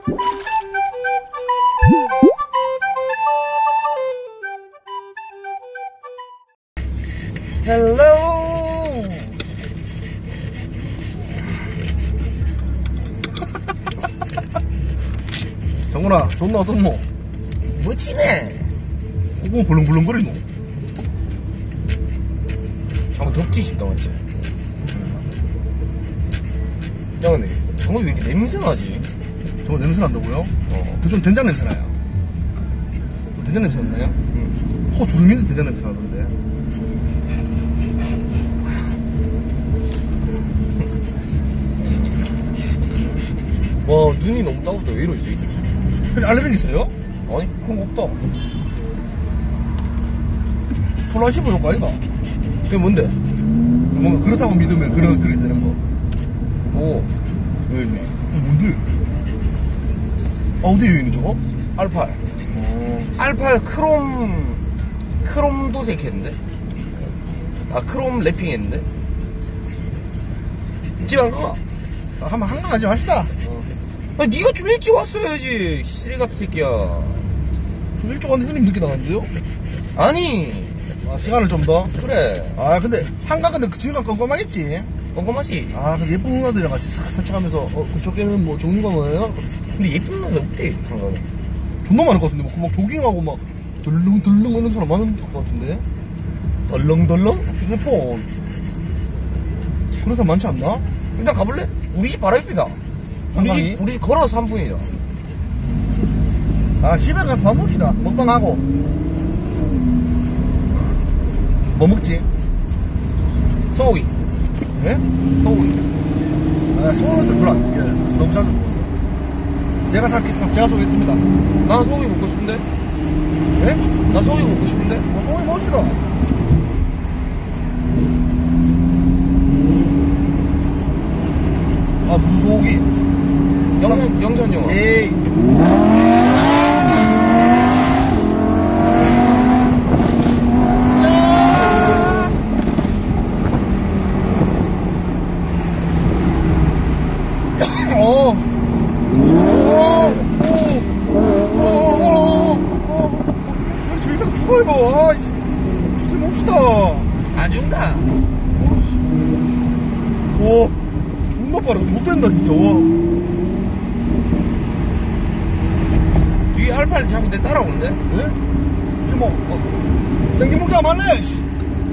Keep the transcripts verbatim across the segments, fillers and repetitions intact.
헬로. 정훈아, 존나 어떻노? 멋지네. 콧구멍 벌렁벌렁거리노? 아, 덥지 싶다, 맞지? 야, 근데 정훈이 왜 이렇게 냄새나지? 저거 냄새 난다고요? 어. 그 좀 된장 냄새 나요. 된장 냄새 났나요? 응. 코 주름인데 된장 냄새 나던데. 와, 눈이 너무 따갑다. 왜 이러지? 형님 알레르기 있어요? 아니, 그런 거 없다. 플라시보 효과 아이가? 그게 뭔데? 뭔가 그렇다고 믿으면 그런, 그렇게 되는 거. 오, 왜, 왜? 어, 뭔데? 아, 어디에 있는 저거? 알팔. 어. 알팔 크롬, 크롬 도색 했는데? 아, 크롬 랩핑 했는데? 집에 안 가? 아, 한번 한강 가지 맙시다. 아, 니가 좀 일찍 왔어야지. 쓰레기 같은 새끼야. 좀 일찍 왔는데 형님 늦게 나갔는데요? 아니, 아, 시간을 좀 더? 그래. 아, 근데 한강 근데 그 지금 껌껌하겠지? 꼼꼼하지? 아, 근데 예쁜 누나들이랑 같이 싹 산책하면서, 어, 그쪽에는 뭐 종류가 뭐예요? 근데 예쁜 놈은 없대, 한강에. 존나 많을 것 같은데, 막, 막 조깅하고 막, 덜렁덜렁 이런 사람 많은 것 같은데? 덜렁덜렁? 휴대폰. 그런 사람 많지 않나? 일단 가볼래? 우리 집 바로 옆이다. 우리 한강이? 집, 우리 집 걸어서 삼 분이다. 아, 집에 가서 밥 먹읍시다. 먹방하고. 뭐 먹지? 소고기. 예? 소고기. 아, 소는 좀 별로 안 땡겨요. 너무 자주 먹어서. 제가 살겠습니다. 제가 쏘겠습니다. 나 소고기 먹고 싶은데? 예? 나 소고기 먹고 싶은데? 뭐, 소고기 먹읍시다. 아, 무슨 소고기? 영산, 영산 영화. 에이. 어. 저희 다 죽어요. 아, 씨. 주지 봅시다. 안 준다. 오, 존나 빠르다. 좋댄다, 진짜. 와. 뒤에 알팔 자꾸 내 따라오는데? 예? 혹시 뭐, 어, 땡기목이 안 맞네, 씨.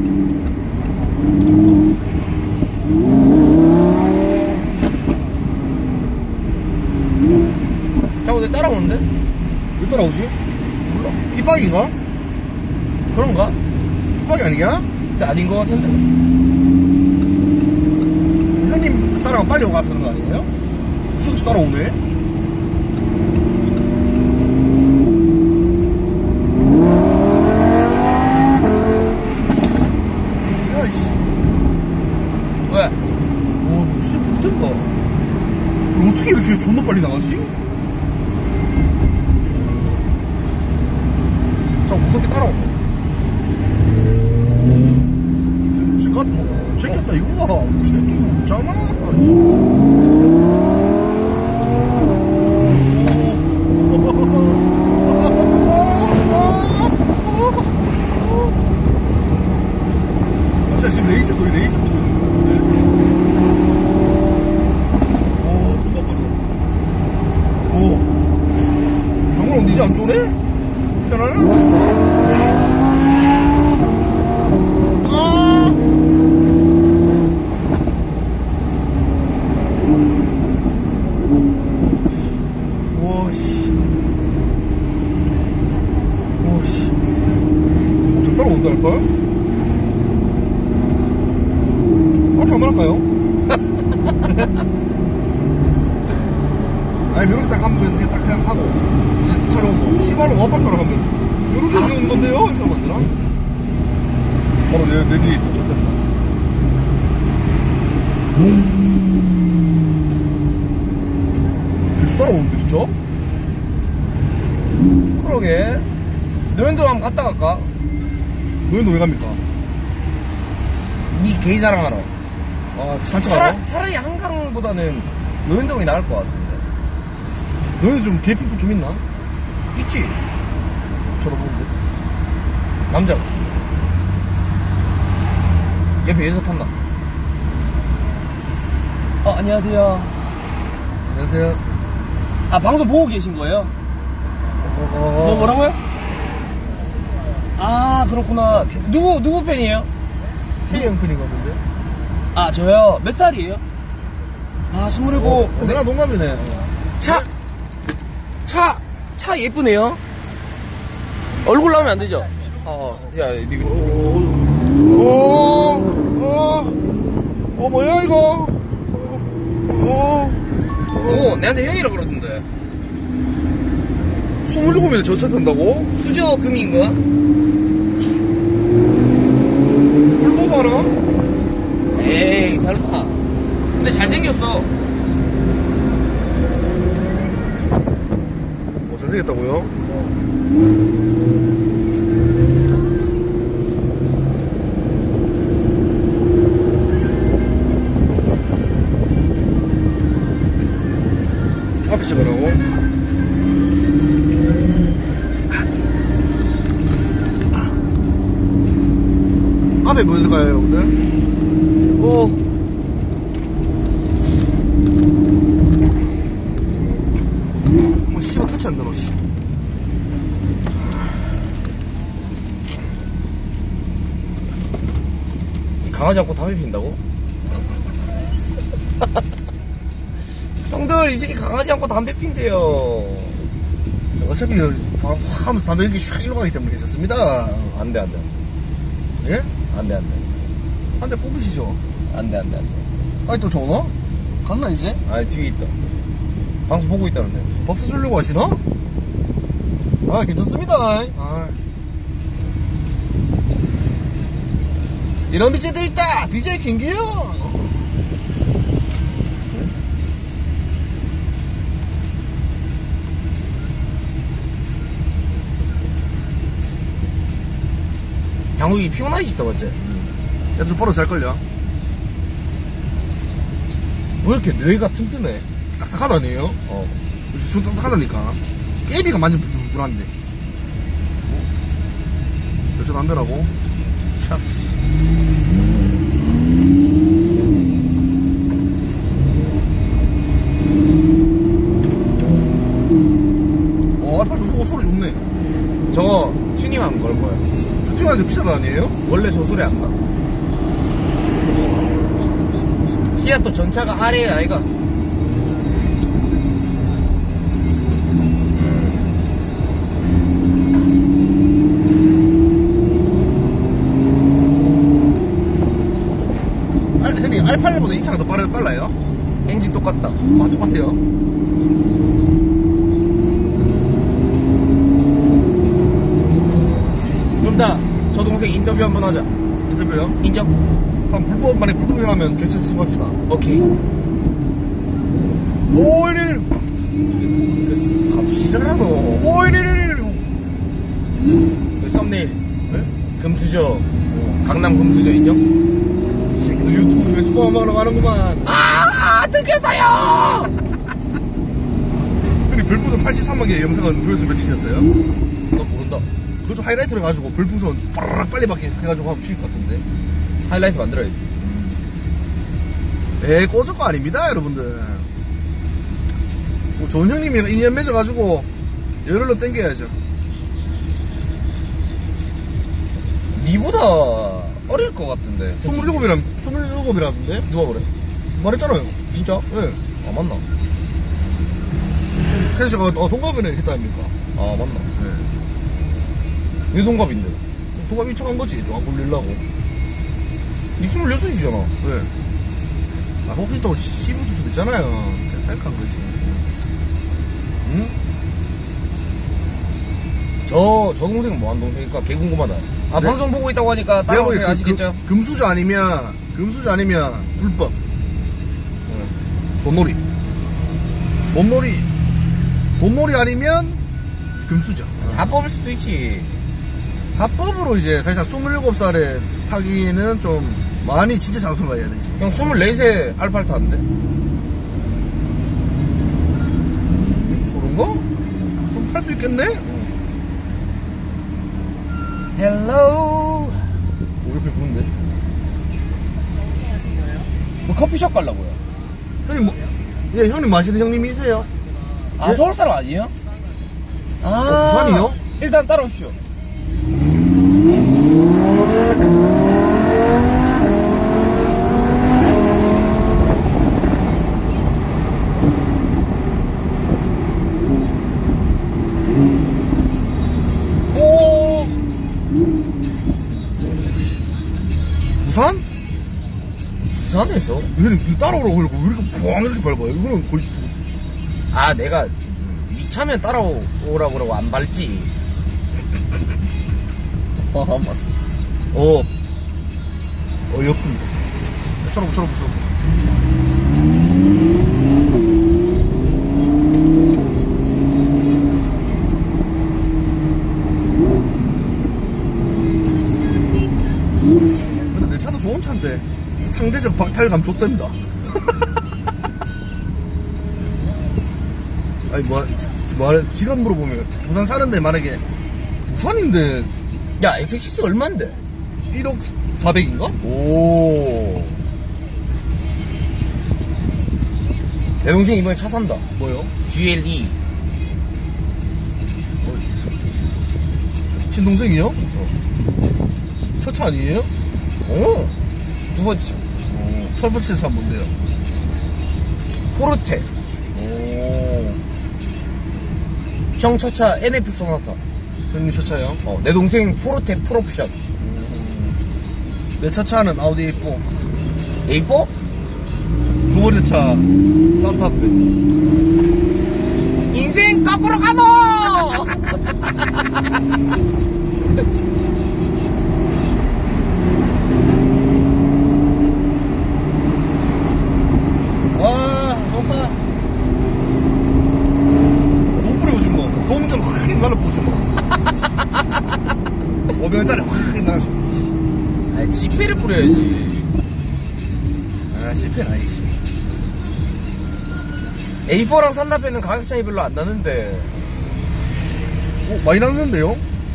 자꾸 내 따라오는데? 왜 따라오지? 몰라. 삐빡인가? 그런가? 삐빡이 아니냐? 근데 아닌 것 같은데? 형님 따라가 빨리 오가서 그런 거 아니에요? 수수께서 따라오네? 야이씨. 왜? 와, 진짜 좋댄다. 어떻게 이렇게 존나 빨리 나가지? 저 무섭게 따라온다. 지금, 지금 같은 거. 챙겼다, 이거 봐. 챙기고 있잖아. 진짜 지금 레이스 거의 레이스 뜨고 있는데. 오, 존나 빠르다. 오. 정말 니지 안 쪼네? 편하네? 아! 와, 씨. 와, 씨. 저 따라온다 할걸? 앞에 한번 할까요? 아니, 이렇게 딱 하면 그냥 딱 그냥 하고, 이처럼 시발로 원박하러 가면, 이렇게 지우는 건데요? 이렇게 하면 안 되나? 바로 내, 내 뒤에 있다, 쫓겼다. 계속 따라오는데, 진짜? 그러게. 너희들 한번 갔다 갈까? 너희는 왜 갑니까? 니 개이 자랑하러. 아, 산책하러? 차라, 차라리 한강보다는 노현동이 나을 것 같은데. 너희 좀 개 피부 좀 있나? 있지? 쳐다보는데. 남자. 옆에 여자 탔나? 어, 안녕하세요. 안녕하세요. 아, 방송 보고 계신 거예요? 어, 뭐, 뭐라고요? 아, 그렇구나. 누구, 누구 팬이에요? K형 팬인 것 같은데? 아, 저요? 몇 살이에요? 아, 스물일곱. 어, 어, 내가 동갑이네. 차! 차! 차 예쁘네요? 얼굴 나오면 안 되죠? 어, 야, 니가. 어, 어, 어, 어, 뭐야, 이거? 어, 오, 내한테 형이라 그러던데. 스물일곱인데 저 차 탄다고? 수저 금인가? 불법 알아? 에이, 설마. 근데 잘생겼어. 어, 잘생겼다고요? 앞에 찍으라고? 앞에 뭐 들어가요, 여러분들? 어. 뭐, 씨발, 터치 안 되노, 씨. 강아지 잡고 담배 핀다고? 형들, 이 새끼 강아지 안고 담배 핀대요. 어차피, 확 하면 담배 연기 샥 일로 가기 때문에 괜찮습니다. 안 돼, 안 돼. 예? 안 돼, 안 돼. 한 대 뽑으시죠. 안 돼, 안 돼, 안 돼. 아니, 또 전화? 갔나, 이제? 아니, 뒤에 있다. 방송 보고 있다는데. 법수 주려고 하시나? 아, 괜찮습니다. 아. 이런 비제들 있다! 비제이 킹기요! 장국이 피곤하게 싶다, 맞지? 야, 좀 벌어 잘걸려. 왜 이렇게 뇌가 튼튼해? 딱딱하다니요? 어. 손 딱딱하다니까. 깨비가 완전 부들부들한데. 여자 담배라고? 참. 어, 알파 저 소리, 소리 좋네. 저거 튜닝한 걸 거야. 쇼핑하는데 비싸다 아니에요? 원래 저 소리 안 나. 키아 또 전차가 아래에 아이가. 알, 형님, 알파일보다 이 차가 더 빠르, 빨라요? 엔진 똑같다. 아, 똑같아요. 좀 이따 저 동생 인터뷰 한번 하자. 인터뷰요? 인정? 그럼 불법, 만약 불법이라면 경찰서 신고합시다. 오케이. 오일일! 갑시라노. 오일일일! 그 썸네일. 네? 금수저. 강남 금수저 인정? 이 새끼들 유튜브 중에 수박 먹으러 가는구만. 아, 들켰어요! 근데 별풍선 팔십삼만 개 영상은 조회수 몇이겠어요? 너 모른다. 그거 좀 하이라이트로 해가지고 별풍선 빠르락 빨리 받게 해가지고 하면 죽일 것 같은데. 하이라이트 만들어야지. 에이, 꺼질 거 아닙니다, 여러분들. 뭐 좋은 형님이랑 인연 맺어가지고 열흘로 땡겨야죠. 니보다 어릴 것 같은데. 스물일곱이란, 스물일곱이라던데? 누가 그래? 말했잖아요. 진짜? 예. 아, 맞나? 그래서 제가, 어, 동갑이네 했다 아닙니까? 아, 맞나? 예. 왜 동갑인데? 동갑 이청한 거지, 좀 안 굴리려고. 니 스물여섯이잖아. 예. 아, 혹시 또 씨부일 수도 있잖아요. 그냥 뺄까 그러지. 응? 저, 저 동생은 뭐한 동생일까? 개 궁금하다. 아, 네. 방송 보고 있다고 하니까 내가 따라오세요. 보기엔 아시겠죠? 금, 금수저 아니면, 금수저 아니면 불법. 돈놀이. 돈놀이. 돈놀이 아니면 금수저. 다 뽑을 수도 있지. 합법으로 이제 사실상 스물일곱 살에 타기는 좀 많이 진짜 장수가 해야 되지. 형 스물네 세 알파를 타는데? 그런 있겠네? 헬로우. 오, 옆에 부른데? 뭐 커피숍 가려고요. 형님, 뭐, 예, 형님 마시는 형님이세요? 아, 예? 서울 사람 아니에요? 아, 어, 부산이요? 일단 따라오시오. 오! 부산? 부산에서? 형님, 따라오라고 그러고 왜 이렇게 푸앙 이렇게 밟아요? 이거는 거의, 아, 내가 위차면 따라오라고 그러고 안 밟지. 어, 맞아. 어, 어, 옆습니다. 저러고, 저러고, 저러고. 근데 내 차도 좋은 차인데, 상대적 박탈감 좆된다. 아니, 뭐, 뭐, 지금 물어보면, 부산 사는데 만약에, 부산인데, 야, 엑스식스 얼만데? 일억 사백인가? 오. 내 동생 이번에 차 산다. 뭐요? 지엘이. 친동생이요? 첫 차 아니에요? 오. 두 번째 차. 첫 번째 차 뭔데요? 포르테. 오. 형 첫 차 엔에프 소나타. 형님 첫 차요? 어, 내 동생 포르테 풀옵션. 내 첫 차는 아우디 에이 사. 에이 사? 두 번째 차, 산타페. 인생 거꾸로 가노! 와, 좋다. 돈 뿌려보지 뭐. 동전 확 날려보지 뭐. 오백 원짜리 확 날려보지. 아, 지폐를 뿌려야지. 아, 실패는 아니지. 에이 사랑 산타페는 가격 차이 별로 안 나는데. 오, 많이 났는데요?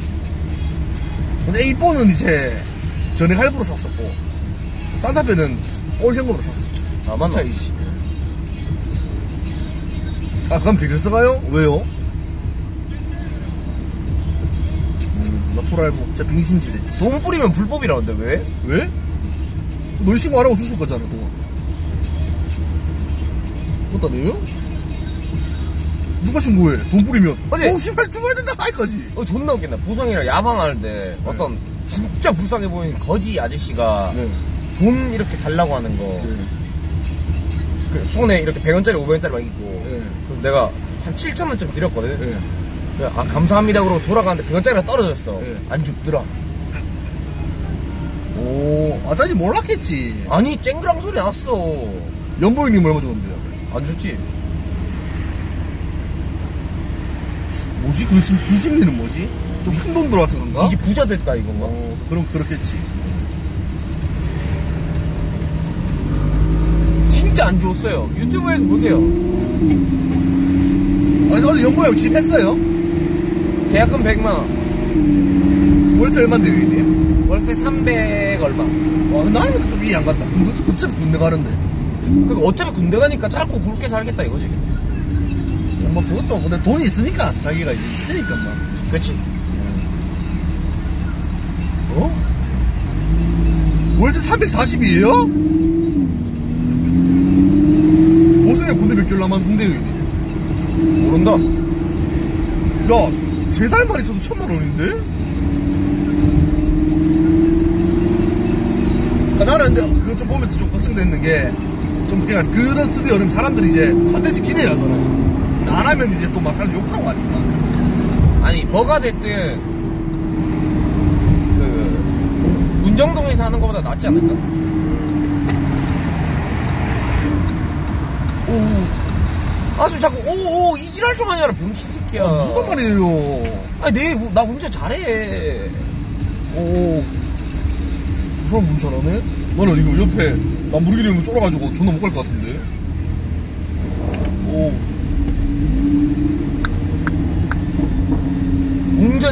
근데 에이 사는 이제 전액 할부로 샀었고, 산타페는 올 현금으로 샀었죠. 아, 맞나? 차이지. 아, 그럼 비교해서 가요? 왜요? 음, 나 프라이브 진짜 빙신지 됐지. 돈 뿌리면 불법이라는데 왜? 왜? 너 신고 안 하고 줬을 거잖아, 그거. 그것도 아니에요? 누가 신고해? 돈 뿌리면. 어제- 어, 씨발, 죽어야 된다, 까이까지. 어, 존나 웃긴다. 보성이랑 야방하는데 어떤 진짜 불쌍해 보이는 거지 아저씨가 네. 돈 이렇게 달라고 하는 거. 네. 그 손에 이렇게 백 원짜리, 오백 원짜리 막 있고. 네. 그래서 내가 한 칠천 원쯤 드렸거든. 네. 그래, 아, 감사합니다. 그러고 돌아가는데 백 원짜리가 떨어졌어. 네. 안 죽더라. 오, 아자니 몰랐겠지. 아니, 쨍그랑 소리 났어. 연보형님 얼마 줬는데요? 안 줬지? 뭐지? 그, 심, 그 심리는 뭐지? 좀 큰 돈 들어와서 그런가? 이제 부자 됐다, 이건가? 어, 그럼 그렇겠지. 진짜 안 주웠어요. 유튜브에서 보세요. 아니, 어제 연보형 집 했어요? 계약금 백만 원. 월세 얼마인데요, 형님? 월세 삼백 얼마. 와, 나는 근데 좀 이해 안 간다. 군대, 어차피 군대 가는데. 그 어차피 군대 가니까 짧고 굵게 살겠다 이거지. 뭐, 그것도, 근데 돈이 있으니까, 자기가 이제 있으니까, 막. 그치? 어? 월세 삼백사십이에요? 보성이 군대 몇 개월 남았는데요, 형님? 모른다. 야, 세 달만 있어도 천만 원인데? 그러니까 나는 근데 그거 좀 보면서 좀 걱정되는 게, 좀 그냥 그런 스튜디오 여름 사람들이 이제 컨텐츠 기대하잖아요. 안 하면 이제 또 막 사람 욕하고 하니까. 아니 뭐가 됐든 그 문정동에서 하는 것보다 낫지 않을까? 오, 아주 자꾸 오오 이지랄 좀 하냐라 병신 새끼야. 아, 무슨 말이에요. 아니 내 나 운전 잘해. 오, 저 사람 문 잘하네? 나는 이거 옆에 람보르기니 오면 쫄아가지고 존나 못 갈 것 같은데. 오.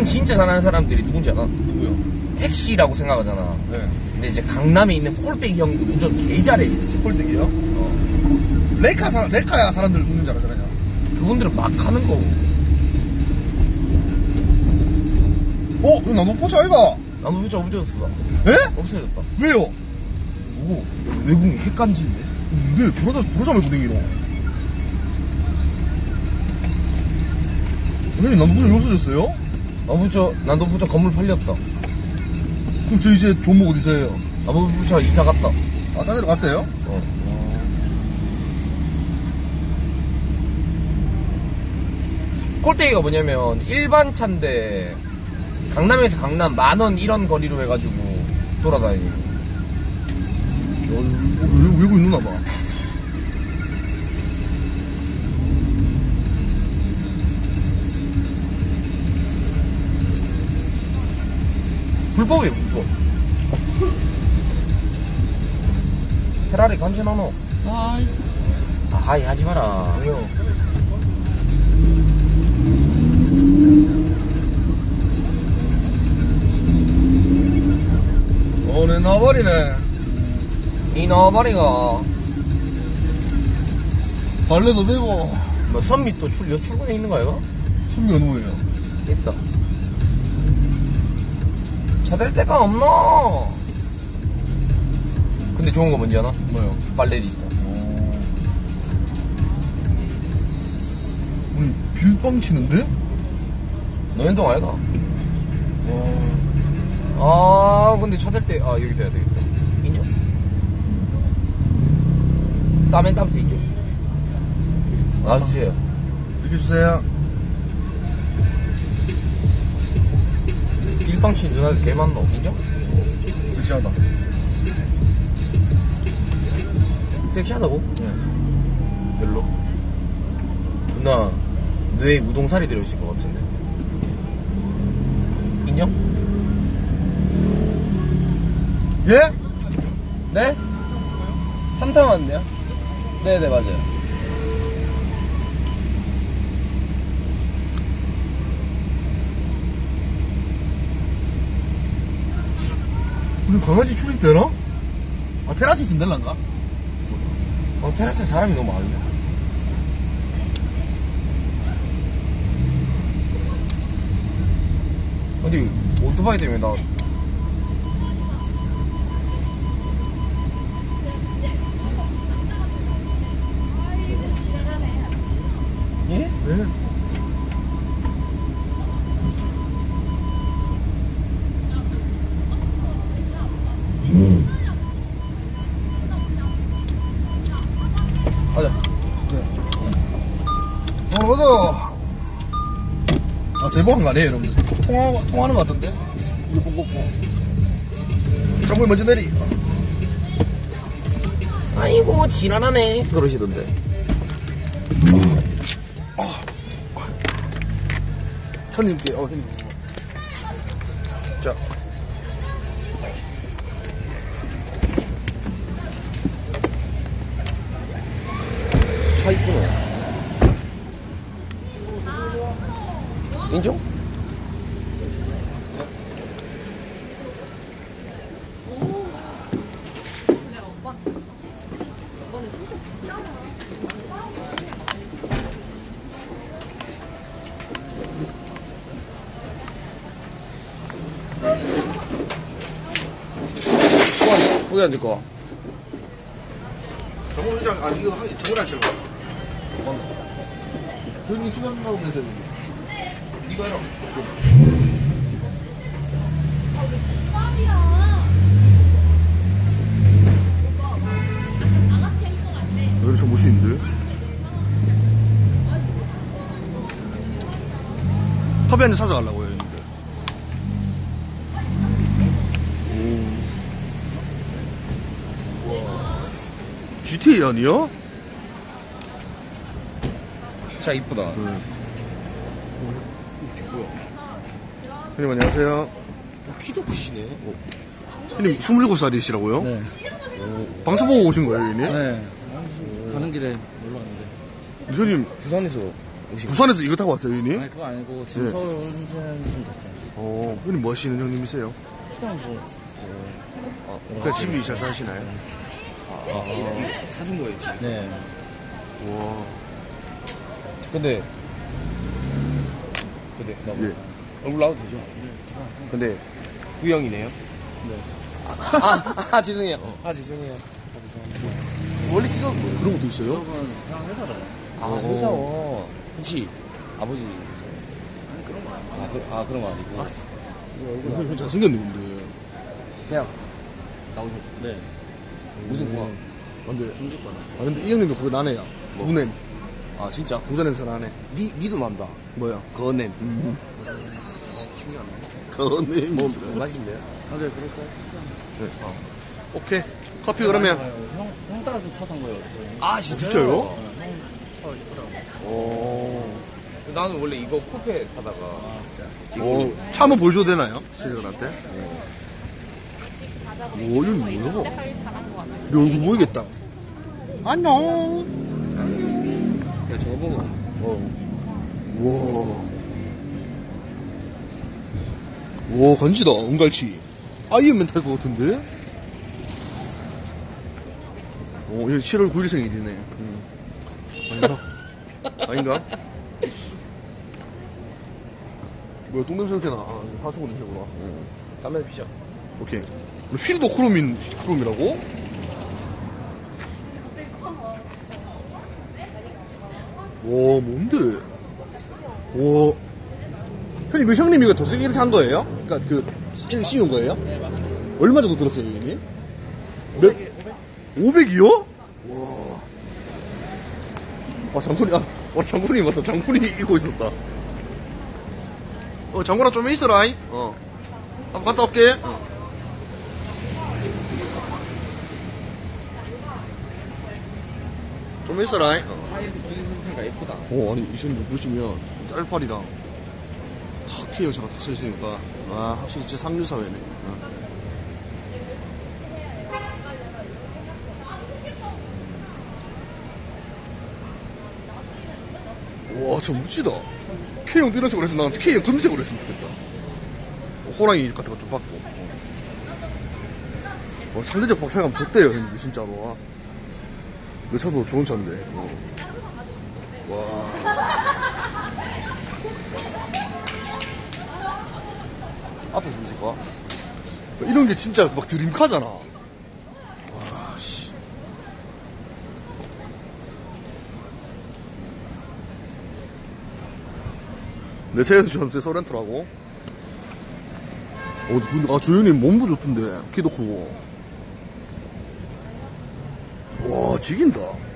운전 진짜 잘하는 사람들이 누군지 알아? 누구요? 택시라고 생각하잖아. 네. 근데 이제 강남에 있는 꼴대기 형들 운전 개 잘해 진짜. 폴대기요? 어. 레카 사 레카야 사람들 웃는 줄 알았잖아요. 그분들은 막 하는 거고. 어? 이거 나무 포차 아이가? 나무 부자 없어졌어. 에? 없어졌다. 왜요? 오, 외국인 핵간지인데? 근데 부러져 부러져 말고 댕기노. 선생님 나무 포차 왜 없어졌어요? 나무 부자, 나무 부자 건물 팔렸다. 그럼 저 이제 종목 어디서 해요? 나무 부자 이사 갔다. 아, 딴 데로 갔어요? 어. 꼴대기가 뭐냐면 일반 차인데 강남에서 강남 만원 이런 거리로 해가지고 돌아다니고. 어, 외, 외국인 누나 봐. 불법이에요 불법. 페라리 간지나노. 아이. 아이 하지마라. 왜요? 어, 내 나발이네. 이 나발이가 발레도 되고. 뭐 선미 또 출, 여 출근에 있는 거야 이거? 선미가 누구예요? 있다. 차 댈 데가 없노. 근데 좋은 거 뭔지 아나? 뭐요? 빨래리 있다. 우리 빌빵 치는데? 노현동 아이가? 와. 아 근데 차 댈 때 아 여기 돼야 되겠다. 인정? 땀엔 땀스 인정? 놔주세요. 이렇게 주세요. 길빵친 누나들 개 많노. 인정? 섹시하다. 섹시하다고? 네. 별로. 존나 뇌에 우동살이 들어있을 것 같은데. 인정? 예? 네? 삼탕 왔는데요? 네네 맞아요. 우리 강아지 출입되나? 아, 테라스 있으면 될란가? 어, 테라스에 사람이 너무 많은데. 근데 오토바이 때문에 나 예? 네. 가자. 네. 오늘 가자. 아, 제보한 거 아니에요, 여러분들? 통화, 통화하는 거 같던데? 이거 보고, 보고. 정말 먼저 내리. 아이고 지랄하네 그러시던데. 천님께, 어, 형님. 자. 차 이쁘네. 인정? 거기 앉을 거야. 정원 회장, 아니, 이거, 정원 안 치는 거야. 저기 수면 나오는 데서 했는데. 니가 해라. 여기 저 멋있는데? 협의 한잔 찾아가려고요, 형님들. 오. 지티에이 아니야? 차 이쁘다. 네. 형님, 안녕하세요. 키도 크시네. 형님, 스물일곱 살이시라고요? 네. 방송 보고 오신 거예요, 형님? 네. 가는 길에 놀러 왔는데. 형님, 부산에서 부산에서 이거 타고 왔어요, 형님? 아니, 그거 아니고, 지금 네. 서울 운전 좀 됐어요. 어, 형님 뭐 하시는 형님이세요? 그냥 뭐, 그냥 집이 잘 사시나요? 사준 거예요, 지금. 네. 와. 근데, 근데, 나 예. 얼굴 나와도 되죠? 근데, 구형이네요? 네. 아, 아, 죄송해요. 아, 죄송해요. 원래 직업 뭐예요? 그런 것도 있어요? 여러분, 그냥 회사로. 아, 회사원. 혹시, 아버지. 아니, 그런 거 아니고. 아, 그, 아, 그런 거 아니고. 형, 형 잘생겼네, 근데. 대학 나오셨죠? 네. 무슨 과학? 근데, 아, 근데 이 형님도 그거 나네요. 구냄. 아, 진짜? 부산에서 나네. 니, 니도 난다. 뭐야? 거냄. 음. 그거는 뭐, 뭐 맛있는데요? 아, 네, 그럴까요? 네. 어. 오케이. 커피 그러면. 형, 형 따라서 차 산 거예요. 아, 진짜요? 진짜요? 형, 차 이쁘더라고. 오. 나는 원래 이거 쿠페 타다가. 오. 차 한번 보여줘도 되나요? 시즌한테? 오, 이건 뭐야? 내 얼굴 보이겠다. 안녕. 야, 저거 보고. 어. 와. 와, 간지다, 은갈치. 아이언맨 탈 것 같은데? 오, 얘 칠월 구일 생일이네. 음. 아닌가? 아닌가? 뭐야, 똥냄새 이렇게 나. 아, 하수구 냄새구나. 음. 담배 피죠. 오케이. 필도 크롬인, 크롬이라고? 와, 뭔데? 와. 형님, 그 형님 이거 도색이 이렇게 한 거예요? 그니까 그, 이렇게 씌운 거예요? 네, 맞아요. 얼마 정도 들었어요, 형님? 몇? 오백이요? 와. 아, 장군이, 아, 어, 장군이 맞다. 장군이 입고 있었다. 어, 장군아 좀 있어라잉. 어. 한번 갔다 올게. 어. 좀 있어라잉. 어. 차이도 기생생가 예쁘다. 오, 아니, 이 친구 보시면, 딸팔이랑, 탁, 여자가 딱 서있으니까, 아, 확실히 진짜 상류사회네. 어. 와, 저 멋지다. K형 이런 식으로 했으면 난 K형 금색으로 했으면 좋겠다. 어, 호랑이 같은 거 좀 받고. 어. 어, 상대적 박탈감 좋대요, 형님, 진짜로. 아. 내 차도 좋은 차인데. 어. 와. 앞에서 보실까? 이런 게 진짜 막 드림카잖아. 와, 씨. 내 차에서 전세 소렌토라고? 어, 근데, 아, 저 형님 몸도 좋던데. 키도 크고. 와, 지긴다.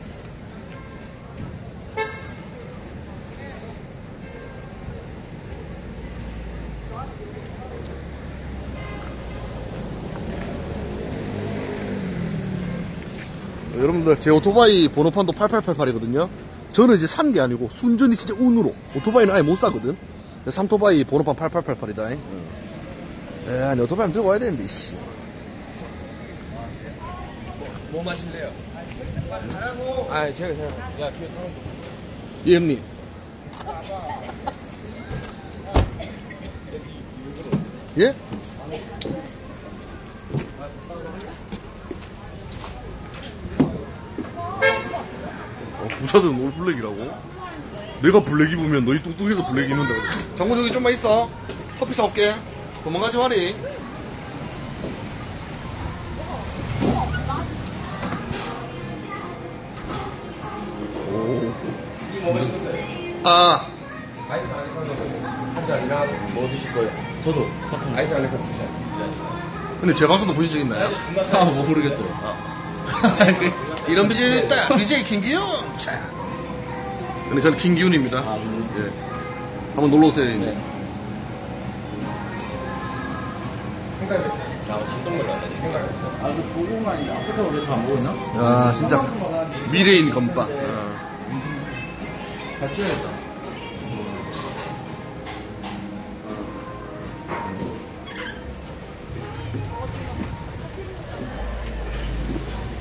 여러분들, 제 오토바이 번호판도 팔팔팔팔이거든요. 저는 이제 산 게 아니고 순전히 진짜 운으로. 오토바이는 아예 못 사거든. 삼토바이 번호판 팔팔팔팔이다. 응. 에, 아니, 오토바이 들고 와야 되는데, 씨. 뭐 마실래요? 아, 제가, 제가. 야, 뒤에 사람 예, 형님. 예? 어, 부사들은 올 블랙이라고? 내가 블랙 입으면 너희 뚱뚱해서 블랙 입는다 그래. 장군 여기 좀만 있어. 커피 사올게. 도망가지 마리. 오. 아. 아이스 아메리카노 한 잔이랑 뭐 드실 거예요? 저도. 아이스 아메리카노 드셔요. 근데 제 방송도 보신 적 있나요? 아, 뭐 모르겠어요. 이런 비즈니스 있다. 비제이 김기훈. 자. 근데 저는 김기훈입니다. 아, 음. 예. 한번 놀러 오세요. 네. 생각했어요. 아, 진동물 나다니 생각했어요. 아, 그 고구마, 아프리카 원래 잘 안 먹었나? 아, 진짜 미래인 건빵. 어. 같이 해야겠다.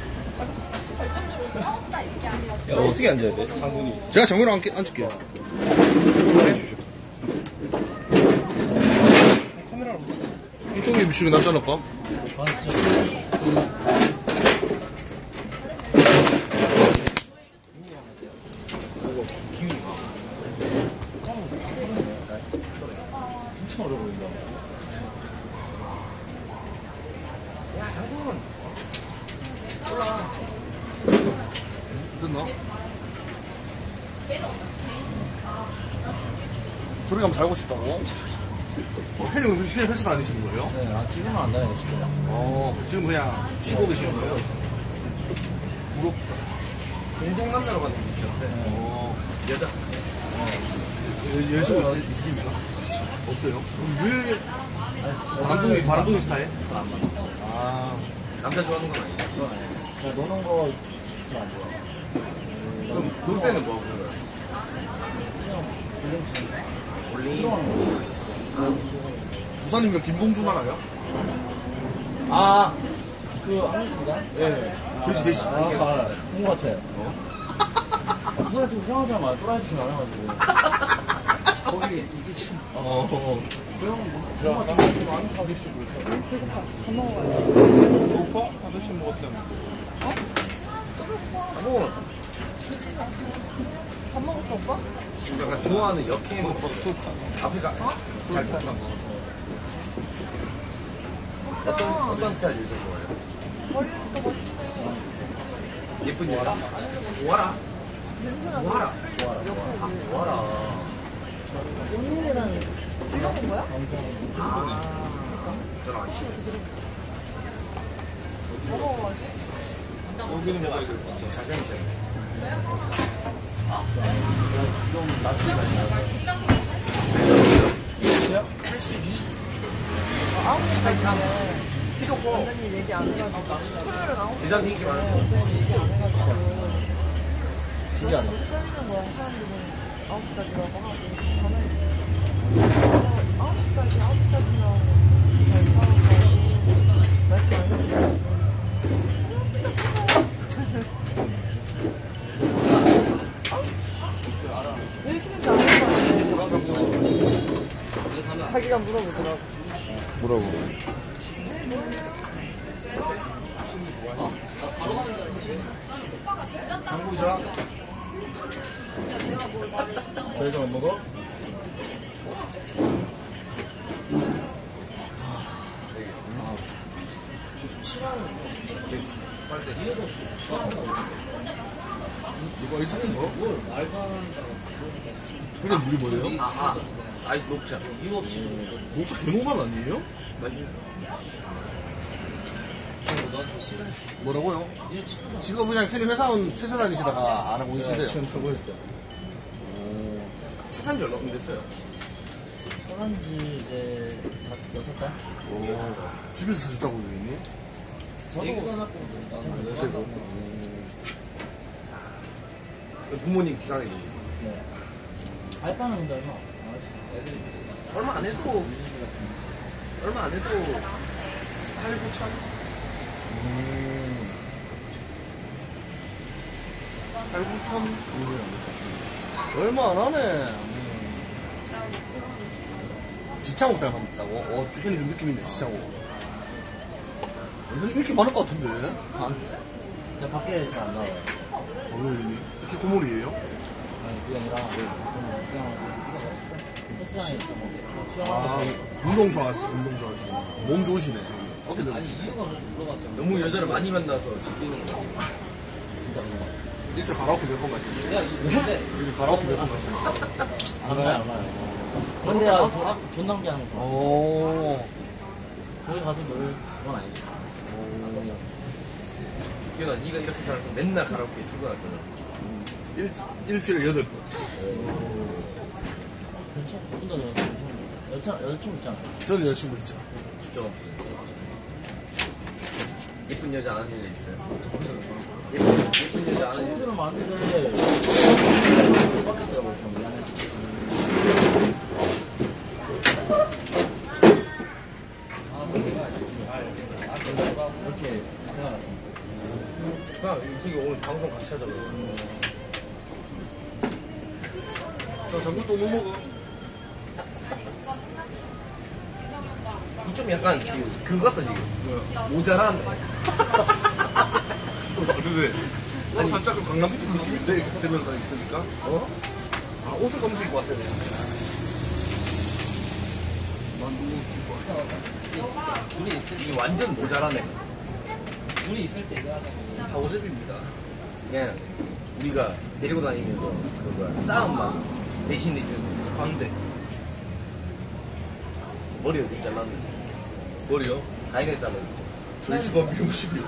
야, 어떻게 앉아야 돼? 장군이. 제가 정면으로 앉, 앉을게요. 해주시오. 이쪽에 비추기 낫지 않을까? 아, 진짜. 엄청 어려 보인다. 야, 장군! 올라. 됐나? 저렇게 하면 살고 싶다고? 어, 혜님 무슨 실내 회사 다니시는 거예요? 네, 아, 지금은 안 다니겠습니다. 어, 지금 그냥 쉬고 계시는 거예요? 부럽다. 동생 만나러 가는 길이셨대. 어, 여자. 여- 여자친구 있- 있으십니까? 없어요? 그럼 왜, 바람둥이, 바람둥이 스타일? 잘안 맞아. 아, 남자 좋아하는 건 아니야. 그건 아니에요. 그냥 노는 거 진짜 안 좋아. 그럼 놀 때는 뭐 하고 그래요? 그냥 불륜치. 볼링. 운동하는 부사님은 김봉준 알아요? 거. 아, 그 한국수가? 예. 돼지, 돼지. 아, 알아요. 본것 같아요. 어? 부산 지금 이상하잖아. 말 또라이 치킨 안 해가지고. 거기 이게 지금. 어, 어. 그 형은 뭐, 정말 지금 안 사드시고 있어. 배고파. 밥 먹어가지고. 오빠? 아저씨 먹었다며. 어? 뭐, 밥 먹었어, 오빠? 약간 좋아하는 역행 아프리카 잘 먹는 거. 어떤 어떤 스타일 유저 좋아해요? 머리는 또 멋있네. 예쁜 여자? 모아라. 냄새나. 모아라. 아, 모아라. 언니랑 찍어본 거야? 아, 저랑 안 친해. 먹어봐야지. 여기는 내가 진짜 잘생겼어요. 좀 낮추다. 팔십이. 아홉 시까지는 키도 커. 원장님 얘기 안 해가지고. 토요일은 아홉 시. 대장 인기 많아서. 원장님 얘기 안 해가지고. 신기하다. 여기 써있는 거야. 사람들은 아홉 시까지라고 하고. 저는 아홉 시까지, 아홉 시까지나 잘 사고 말씀 안 해주셔가지고. 왜 쉬는지 안 물어봤는데 자기가 물어보더라고. 뭐라고? 당구자? 별점 안 먹어? 이거 이 새끼 뭐? 그래 물이 뭐예요? 아, 아. 아이스 녹차. 이유 없이. 혹시 개노만 아니에요? 맛있네. 뭐라고요? 지금 그냥 캐리 회사원 회사 다니시다가 안 하고 계시대요. 지금 저거였어요. 차 탄 지 얼마 안 됐어요. 떠난 지 이제 다 여섯 달? 오, 집에서 사줬다고 그러니? 저도 떠났고, 그리고 부모님 기상해 주시고. 네. 알바는 근데 얼마? 안 하지. 애들이 얼마 안 해도, 얼마 안 해도, 팔, 구천? 음. 팔, 구천? 얼마 안 하네. 음. 지창욱 닮았다고? 어, 현이 좀 느낌 있네, 지창욱. 현이 이렇게 많을 것 같은데? 아, 제가 밖에 잘 안 나와요. 어, 왜 이렇게 고물이에요? 아니, 그게 아니라, 그냥, 그냥, 이거 헬스장에 있어. 뭐, 아, 수영하고. 운동 좋아하시, 운동 좋아하시고. 몸 좋으시네. 어깨 넓으시네. 이유가 물어봤죠. 너무 여자를 많이 만나서 지키는 거. 진짜 물어봤죠. 일주일 가라오케 몇 번 가시나요? 야, 이거 근데, 일주일 가라오케 몇 번 가시나요? 안 가요, 안 가요. 근데, 아, 저, 돈 낭비하는 거. 오. 거기 가서 놀 건 아니지. 기현아, 네가 이렇게 살아서 맨날 가라오케 출근했잖아. 일, 일주일에 여덟 번. 괜찮아. 근데 너, 여자, 여자친구 있잖아. 저는 여자친구 있죠. 진짜 없어요. 예쁜 여자 아는 여자 있어요? 예쁜, 예쁜 여자 아는 여자. 친구들은 많은데, 빡치더라고요, 좀 미안해. 이렇게 생각하죠. 그냥 저기 오늘 방송 같이 하자고요. 나 장군 또뭐 먹어? 좀 약간 그, 그거 같다 지금. 뭐야? 모자란. 왜? 아니 살짝 좀 강남 피트 느낌인데 세 명 다 있으니까. 어? 아 옷을 검은 입고 왔어야 돼. 둘이 있을 이게 완전 모자라네. 둘이 있을 때 얘기하자. 다 오십입니다. 그냥 우리가 데리고 다니면서 그 뭐야 싸움만 대신해주는 광대. 머리 어디 잘랐는지. 머리요? 다이가 잘랐는지. 저희 집안 미용실이요.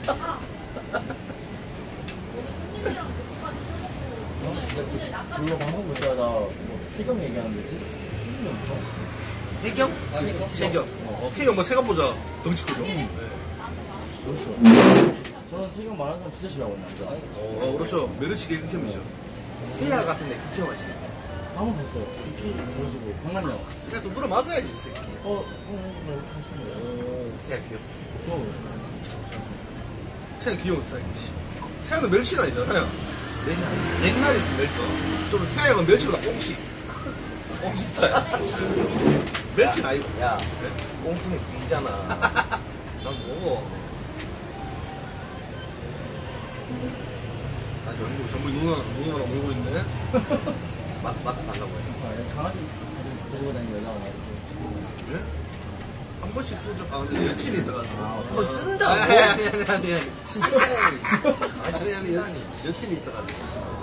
물론 방송 볼 때마다 뭐 세경 얘기하는 거지? 세경? 세경. 어, 세경 뭐 세경보다 덩치 크죠? 네. 좋았어. 저는 세경 말하는 사람 진짜 싫어하거든요. 남자. 어, 그렇죠. 메르치게 극혐이죠. 세야 같은데 그쵸 맛이. 방금 봤어요. 이렇게 저러시고 강남역. 그냥 좀 물어 맞아야지, 이 새끼. 어, 어, 어, 이렇게 하시네요. 세야 귀엽. 어, 세경 귀여운 스타일이지. 세경은 멸치는 아니잖아요. 옛날에 좀 멸치. 좀 세경은 멸치보다 꽁치. 꽁치 스타일. 멸치는 아니고. 야, 꽁치는 귀잖아. 난 먹어. 아, 전부, 전부 누나, 누나랑 놀고 있네. 맛, 맛 달라고 해. 아, 강아지 데리고 다니는 여자가 말이죠. 예? 한 번씩 쓰죠. 아, 근데 여친이 있어가지고. 아, 뭐 쓴다고? 아니, 아니, 아니, 아니, 아니. 진짜. 아니, 아니, 아니, 여친, 여친이 있어가지고.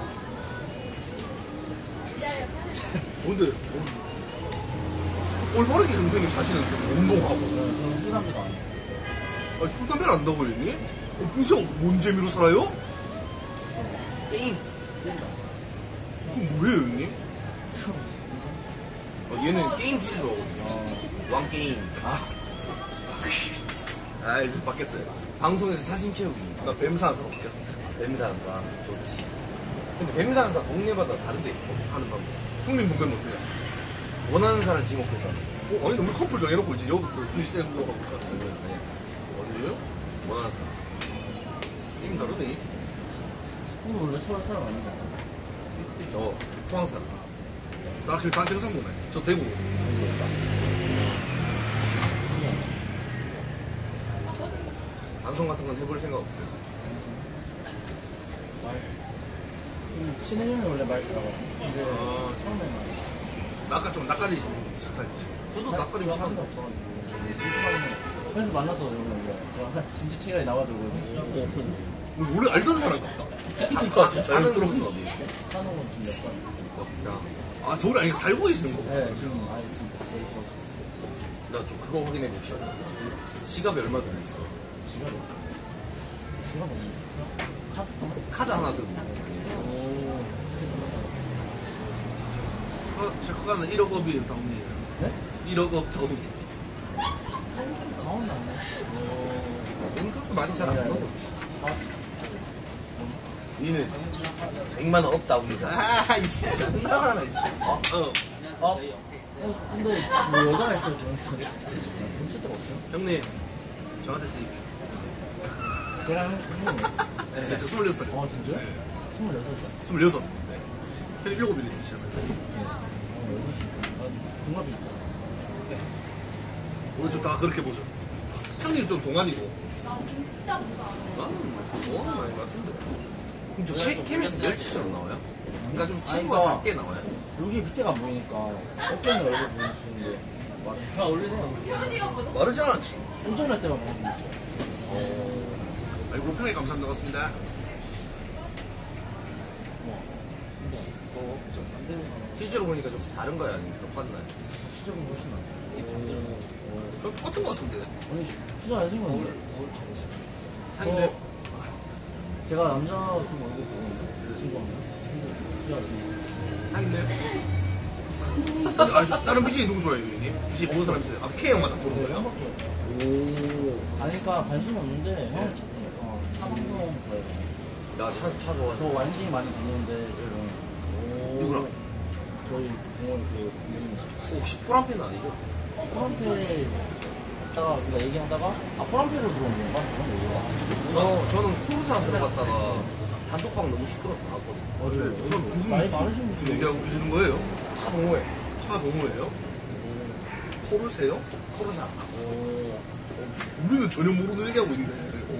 근데, 올바르게 형님 사시는 운동하고. 저는 술담배도 안 해요. 아니, 술, 담배를 안 다고 했니? 어, 평소에 뭔 재미로 살아요? 게임. 그럼 뭐예요, 형님? 어, 얘는 게임 취지로 오거든요. 왕게임. 아, 아, 이제 바뀌었어요. 방송에서 사진 채우기. 나 뱀사서 바뀌었어. 뱀사한다. 좋지. 근데 뱀사한다 동네마다 다른데 하는 방법. 형님 분배는 어때요? 원하는 사람 지목해서. 어, 아니, 우리 커플 정해놓고 이제 여기부터 둘이 쌤으로 가고 있다는 거예요. 어디요? 원하는 사람. 게임 다르네. 오늘 원래 서울 사람 아닌가? 저 토항 사람. 나 그냥 다 경상 보네. 저 대구. 방송 같은 건 해볼 생각 없어요. 친해지면 원래 말 잘하거든요. 근데 아. 처음에 말. 나 아까 좀 낯가리시는 스타일이지. 저도 낯가림 한 싫어한다. 번도 없어가지고. 그래서 만나서 그러는 거야. 저 진즉 시간에 나와주고 우리 원래 알던 사람 같다. 사- 사는 자연스럽고. 곳은 어디? 사는 건 지금 몇 번. 어디서? 아, 서울에 아니 살고 계시는 거. 네, 지금 아예 지금 거의 저 나 좀 그거 확인해 봅시다. 지갑이 얼마 들어있어? 지갑이. 지갑 없네. 카드? 카드 하나 들고. 오. 어, 제 거가는 일억 업이 다운이에요. 네? 일억 업 다운. 가온 나네. 얘는 그렇게 많이 잘 안 아니, 아니. 넣어. 사. 니는 백만 원 없다, 우리가. 아, 이 진짜 장난하나, 이제. 어, 어. 어? 어, 근데 뭐 여자가 있어요, 저는. 훔칠 데가 없어요. 형님, 저한테 쓰입. 제가 형님. 네, 저 스물여섯 살. 어, 진짜요? 스물여섯 살. 스물여섯. 네. 형 일곱 일이 시작했어요. 어, 여섯 시. 아, 동갑이 있다. 우리 좀 다 그렇게 보죠. 형님 좀 동안이고. 나는 뭐, 많이 봤는데. 그럼 저 케, 캠에서 멸치처럼 나와요? 그러니까 좀 아니, 친구가 그러니까 작게 나와요? 여기 밑에가 안 보이니까 어깨는 얼굴 보일 수 있는데 다 어울리네요. 마르지 않았지. 운전할 때만 보는 게 있어요. 아이고, 평에 감사합니다. 고맙습니다. 어, 좀 실제로 보니까 좀 다른 거야? 아니면 똑같나요? 시적은 훨씬 낫죠. 그럼 똑같은 거 같은데. 아니, 시적 안 생겼는데. 상대 저, 제가 남자 좀 얼굴 보는데, 친구하면. 상대 아니, 아니, 다른 비즈니 누구 좋아해요, 형님? 비즈니 보는 사람 있어요? 아, K형만 딱 보는 거예요? 오. 아니까 관심이 없는데, 형은 차, 어, 차 방송 좋아해요. 나차 차 저 좋아하죠. 완전히 많이 다니는데, 지금. 누구랑? 저희 공원 그, 이름이. 혹시 포란펜 아니죠? 포란페 갔다가 우리가 얘기하다가 아 포란페로 들어온 건가? 그런 얘기가 저, 저는 쿠르사 들어갔다가 단톡방 너무 시끄러워서 나왔거든요. 맞아요. 저 누구 나이 많으신 무슨 분이 얘기하고 계시는 거예요? 차 동호회. 차 동호예요? 포르세요? 코르사. 우리는 전혀 모르는 얘기하고 있는데.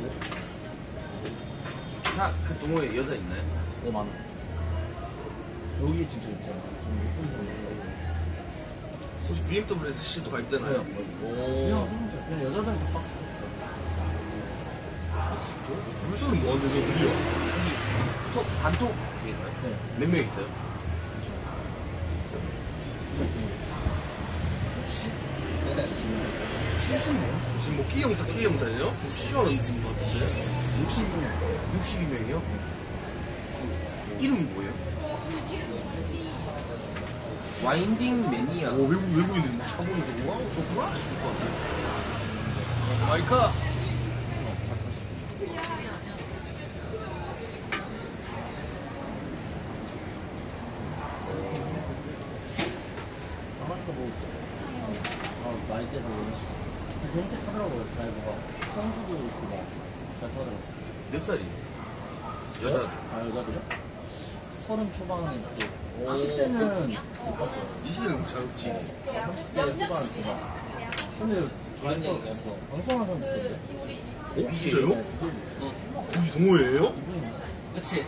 차, 그 동호회 여자 있나요? 어, 많아. 여기 진짜 있잖아. 혹시 비엠더블유 에스씨도 가입되나요? 그냥 소문자. 그냥 여자들 다 빡쳐. 물소는 뭐 하는 애들이야? 톡, 단톡인가요? 네. 몇 명 있어요? 칠십 명? 지금 뭐 K형사, K형사예요? 시주하는 분 같은데? 육십 명. 육십이 명이요? 이름이 뭐예요? 와인딩 매니아. 오, 외국, 외국인들 차 보면서, 와, 좋구나? 싶을 것 같아. 마이카! 아마도 뭐, 아, 나이대로 재밌게 타더라고요, 드라이버가. 선수도 있고, 막, 잘 타더라고요. 몇 살이에요? 여자. 아, 여자들요? 서른 초반에 있고, 이십 대는 못 봤어요. 이 시대는 잘 없지. 삼십 대 후반 초반. 근데, 드라이버 없어. 방송한 사람 있던데? 어? 진짜요? 우리 동호회예요? 그치.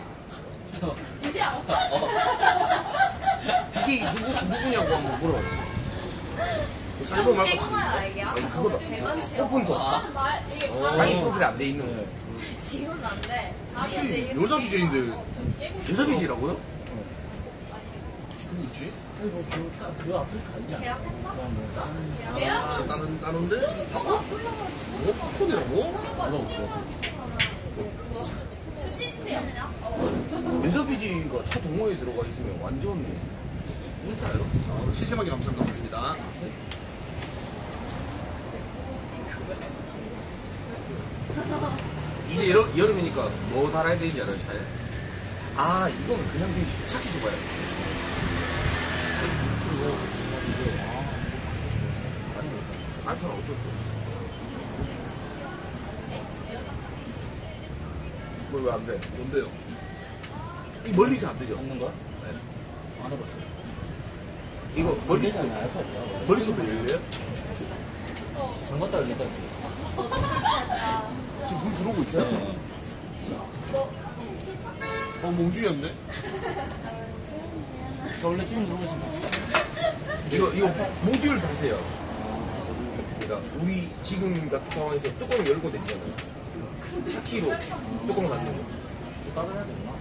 비키 누구, 누구냐고 한번 물어봤지. 사이버 말고. 아니, 그거다. 오픈도. 어. 자기 프로필이 안 돼 있는 거. 지금은 안 돼. 혹시 여자 비제인데, 여자 비키라고요? 누구지? 아니, 뭐, 그, 딱, 그 아프리카 있냐? 계약했어? 그냥 뭐, 다른, 아, 다른, 다른데? 어? 뭐? 팝콘이라고? 물어볼게요. 여자 비키가 차 동호회에 들어가 있으면 완전 인사예요? 어, 칠십만개 감사합니다. 고맙습니다. 이제 여름, 여름이니까 뭐 달아야 되는지 알아요, 차에? 아, 이거는 그냥 그냥 차키 줘봐요. 알파는 어쩔 수 없어. 뭐, 왜 안 돼? 뭔데요? 이 멀리서 안 되죠? 먹는 거야? 네. 안 해봤어요. 이거 멀리서, 멀리서는 알파고요. 멀리서 열려요? 전번 달 내달 지금 불 들어오고 있어요? 네. 어, 몽준이었네? 저 원래 지금 누르고 있으면 이거, 이거, 모듈 다세요. 그러니까, 우리 지금 같은 상황에서 뚜껑을 열고 다니잖아요. 차키로 뚜껑 닫는 거. 또 따로 해야 되구나.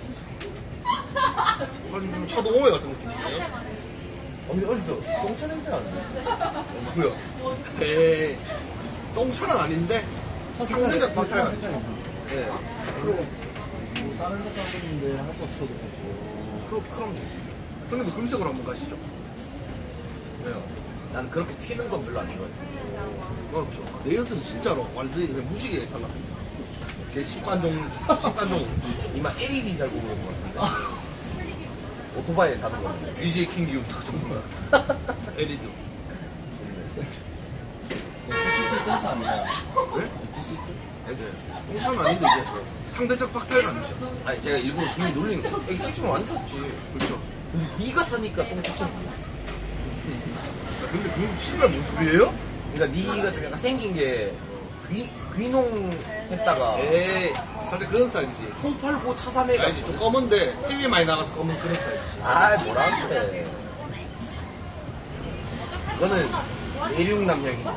아니, 좀 차 동호회 같은 느낌인데요? 어, 근데 어디서? 똥차 냄새가 안 나. 뭐야? 에이, 똥차는 아닌데, 상대적 박탈. 네. 그럼, 뭐 다른 데도 하고 있는데 할 거 없어도 되고. 그럼, 그럼. 형님, 뭐 금색으로 한번 가시죠. 왜요? 난 그렇게 튀는 건 별로 안 좋아해. 어, 저, 내 연습은 진짜로 완전히 그냥 무지개 달라. 걔 십관종, 십관종. 이마 엘이디 달고 오는 것 같은데. 오토바이에 타는 거. 디제이 킹기운 다 좋은 거야. 엘이디. 엑스시스 똥차 아니야? 왜? 엑스. 똥차는 아닌데, 이제 상대적 박탈은 아니죠. 아니, 제가 일부러 기분 놀리는 거. 엑스 시스는 완전 좋지. 그렇죠. 근데 니가 타니까 똥 샀잖아. 근데 그건 신발 뭔 소리예요? 그러니까 니가 좀 약간 생긴 게 귀, 귀농 했다가 에이, 살짝 그런 스타일이지. 소 팔고 차 알지? 사내가지고. 좀 검은데 힘이 많이 나가서 검은 그런 스타일이지. 아, 뭐라 그래. 이거는 내륙 남양이고.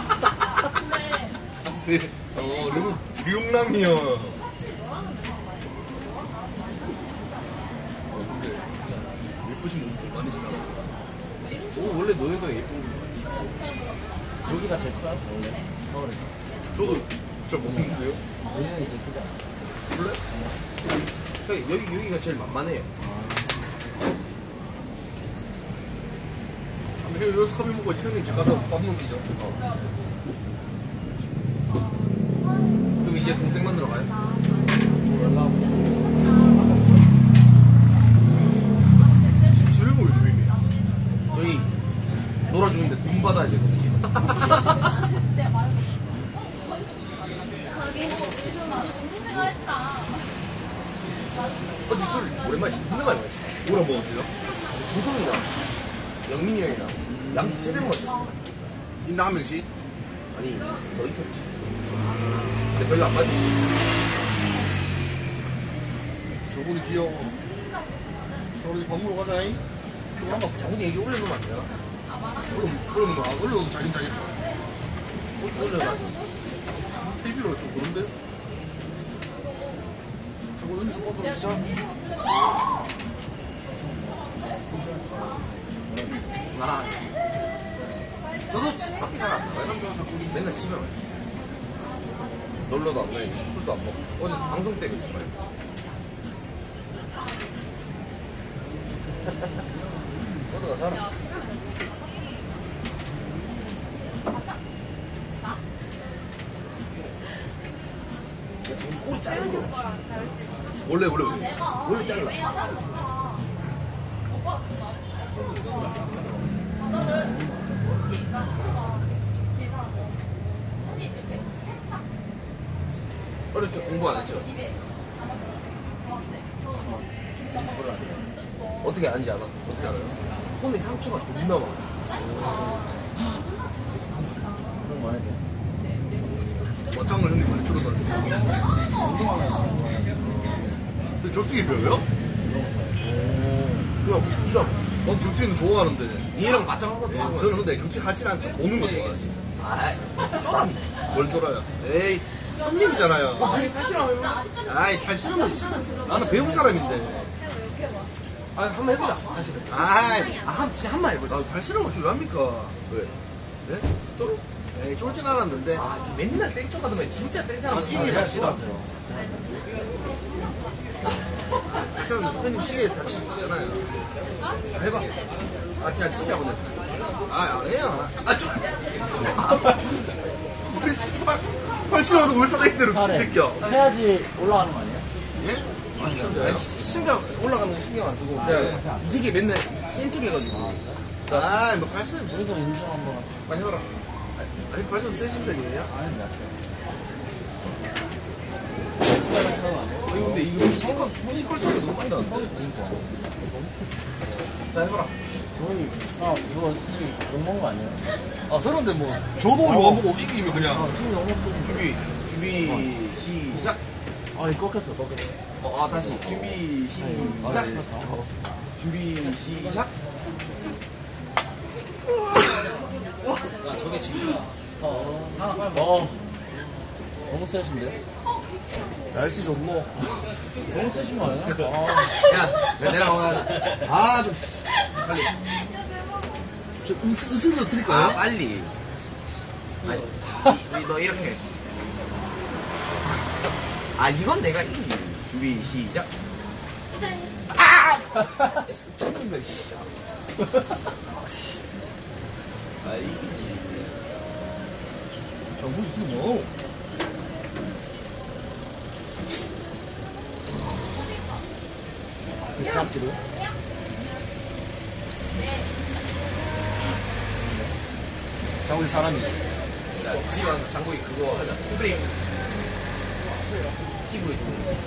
네. 어, 류, 류남이요. 어, 근데 예쁘신 분들 많으시나? 오, 원래 너네가 예쁜 거. 여기가 제일 크다, 원래. 서울에서. 저도 진짜 못 먹는데요? 여기가 제일 크잖아. 원래? 여기, 여기, 여기가 제일 만만해요. 근데 여기서 커피 먹고 형님 집 가서 밥 먹기죠. 그럼 이제 동생 만나러 가요? 지금 집에 보이죠, 형님? 저희 놀아주는데 돈 받아야 되거든요. 거기 동생을 했다. 영민이 형이랑 양주 세 병 마셨어. 인당 한 명씩? 아니, 너 있었지. 근데 별로 안 마셨어. 저분이 귀여워. 저분이 밥 먹으러 가자잉? 잠깐만, 장훈이 얘기 올려놓으면 안 되나? 그럼, 그럼 뭐, 올려도 자긴 자기. 올려놔. 티비로 좀 그런데? 저거 여기서 꺼도 진짜? 아, 저도 집 밖에 잘 안 나가요. 맨날 집에 와요. 놀러도 안 가요. 술도 안 먹고. 어제 방송 때문에 있어요. 꺼도가 살아. 지금 꼬리 자르는 거. 원래, 원래, 원래. 원래 잘라. 어렸을 때 공부 안 했죠? 어떻게 아는지 알아? 어떻게 알아요? 손에 상처가 존나 많아. 그런 거 해야 돼. 맞장을 형님 많이 들어가지고. 근데 격투기 배워요? 그냥, 그냥, 넌 격투기는 좋아하는데. 얘랑 맞짱 한번 네, 더. 저는 근데 격투기 하진 않죠. 보는 거 좋아하지. 아이, 쫄았네. 뭘 쫄아요? 에이, 손님이잖아요. 아니, 다시라면. 아이, 팔씨름은 씨. 나는 배운 사람인데. 아, 한번 해보자. 다시. 아이, 아, 한, 진짜 한 번 해보자. 나 팔씨름 어떻게 왜 합니까? 왜? 네? 쫄? 에이, 쫄진 않았는데. 아, 지금 맨날 센척 하더만 진짜 센 사람. 아, 이게 다 싫어. 팔씨름 선생님 시계 다칠 수 있잖아요. 해봐. 아, 진짜 진짜 오늘. 아, 안 해요. 아, 쫄. 우리 스파. 팔씨름도 울산애기들은 미친 잘해. 새끼야. 해야지 올라가는 거 아니에요? 예? 아니, 시- 신경 올라가는 거 신경 안 쓰고 그냥 이 새끼 맨날 센척 해가지고. 아이, 뭐 팔씨름 여기서 인증 한번 빨리 해봐라. 아니, 팔씨름 세신 편이에요? 아닌데 아니 근데 이거 피지컬 피지컬 차이가 너무 많이 나는데. 자 해봐라. 저희 아 그거 솔직히 욕먹은 거 아니에요? 아, 저런데 뭐. 저도 욕안 보고 이기면 그냥. 지금 욕먹어 준비 준비 시작. 아 이거 꺾였어 꺾였어 어, 아 다시 준비 시작. 준비 시작. 야 저게 지금 어 하나 빨리 먹어 너무 세신데? 날씨 좋노. 너무 세신 거 아니야? 아, 야, 내- 내려가. 아, 좀. 빨리. 저 으스, 으스로 드릴까요? 아 빨리. 아니, 이- 너 이렇게. 아 이건 내가 이기지. 준비 시작. 죽는다, 씨. 아 이기지. 정부 있으면 뭐. 백삼키로 장우리 사람이. 야, 집안 장고이 그거 하자. 스프링. 피부에 좋은 거.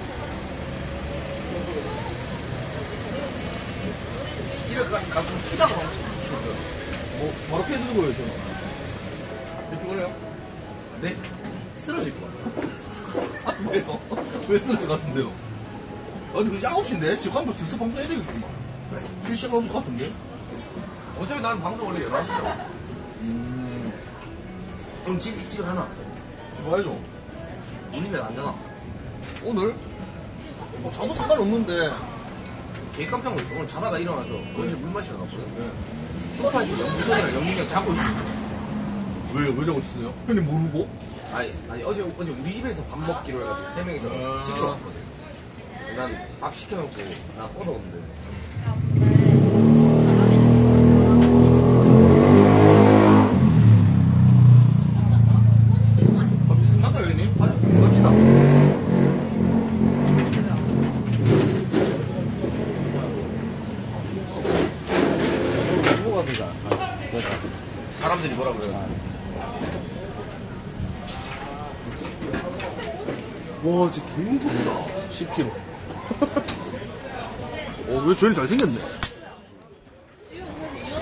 집에 가, 가서 좀 쉬다가 가고 싶어. 뭐, 바로 패 드는 거예요, 저는. 이렇게 그래요? 네? 쓰러질 것 같아. 아, 왜요? 왜 쓰는 것 같은데요? 아니, 그 아홉 시인데? 지금 한번 슬슬 방송 해야 되겠구만. 쉴 시간 없을 것 같은데? 어차피 나는 방송 원래 열한 시라고. 음. 그럼 집, 집에 가나? 봐야죠. 우리는 안 자나? 오늘? 뭐, 자도 상관없는데. 개 깜짝 놀랐어. 오늘 자다가 일어나서 거기서 물 마시러 갔거든. 소파에서 영수이랑 영민이랑 자고 있고. 왜, 왜 자고 있어요? 형님 모르고? 아니, 아니, 어제, 어제 우리 집에서 밥 먹기로 해가지고 세 명이서 아. 집으로 갔거든. 난 밥 시켜놓고 나 뻗어오는데. 밥 있으면 갈까요, 형님? 가자. 갑시다. 뭐가 되자 사람들이 뭐라 그래요? 와, 진짜 개무겁다. 십 킬로그램. 어, 왜 저리 잘생겼네?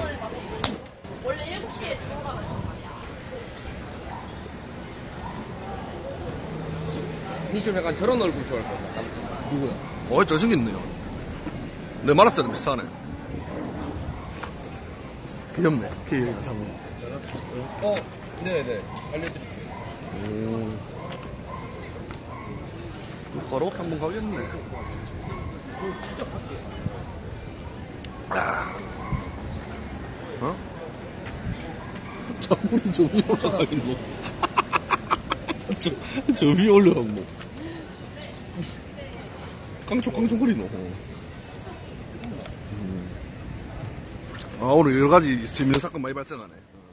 좀 약간 저런 얼굴 좋아할 것 같아. 누구야? 어, 잘생겼네요. 내 말할 때는 비슷하네. 귀엽네. K형이랑 상무. 어, 네네. 알려드릴게요. 오. 바로 한번 가겠네. 아. 어? 자물이 저 위에 올라가겠노. 저, 저 위에 올라가고. 깡총깡총거리노. 음. 아, 오늘 여러 가지 재밌는 사건 많이 발생하네.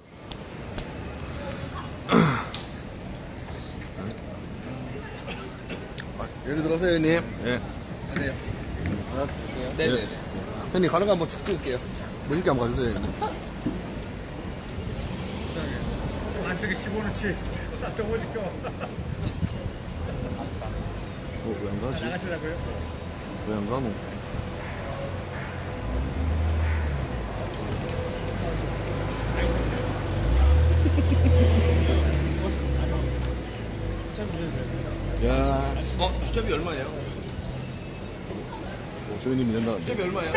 아, 예를 들어서, 형님. 예. 네네. 네. 형님, 가는 거 한번 쭉 찍을게요. 멋있게 한번 가주세요, 형님. 안쪽에 집어넣지. 좀 오실까? 어, 왜 안 가지? 나가시려고요? 왜 안 가노? 야, 어, 주차비 얼마예요? 어, 저희님이 된다는데. 주차비 얼마예요?